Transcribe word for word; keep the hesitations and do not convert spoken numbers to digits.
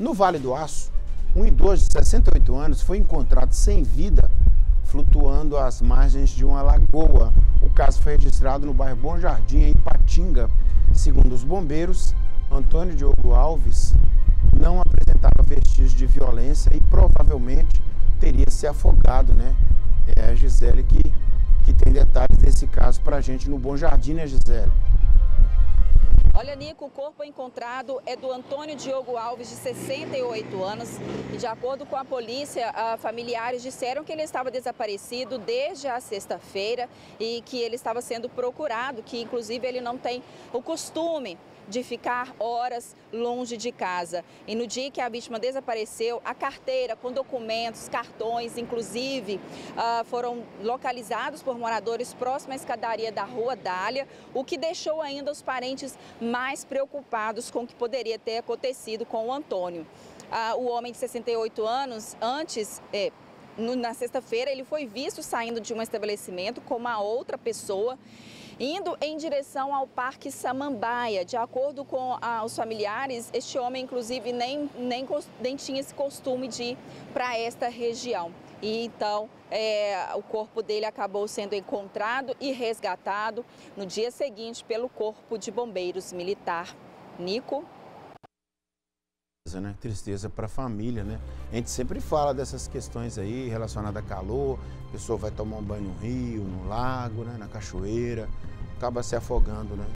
No Vale do Aço, um idoso de sessenta e oito anos foi encontrado sem vida, flutuando às margens de uma lagoa. O caso foi registrado no bairro Bom Jardim, em Ipatinga. Segundo os bombeiros, Antônio Diogo Alves não apresentava vestígios de violência e provavelmente teria se afogado, né? É a Gisele que, que tem detalhes desse caso para a gente no Bom Jardim, né, Gisele? Olha, Nico, o corpo encontrado é do Antônio Diogo Alves, de sessenta e oito anos. E de acordo com a polícia, familiares disseram que ele estava desaparecido desde a sexta-feira e que ele estava sendo procurado, que inclusive ele não tem o costume de ficar horas longe de casa. E no dia que a vítima desapareceu, a carteira com documentos, cartões, inclusive, uh, foram localizados por moradores próximo à escadaria da Rua Dália, o que deixou ainda os parentes mais preocupados com o que poderia ter acontecido com o Antônio. Uh, o homem de sessenta e oito anos, antes... Eh, na sexta-feira, ele foi visto saindo de um estabelecimento com uma outra pessoa, indo em direção ao Parque Samambaia. De acordo com ah, os familiares, este homem, inclusive, nem, nem, nem tinha esse costume de ir para esta região. E então, é, o corpo dele acabou sendo encontrado e resgatado no dia seguinte pelo Corpo de Bombeiros Militar. Nico? Né? Tristeza para a família, né? A gente sempre fala dessas questões aí relacionadas a calor, a pessoa vai tomar um banho no rio, no lago, né? Na cachoeira, acaba se afogando, né?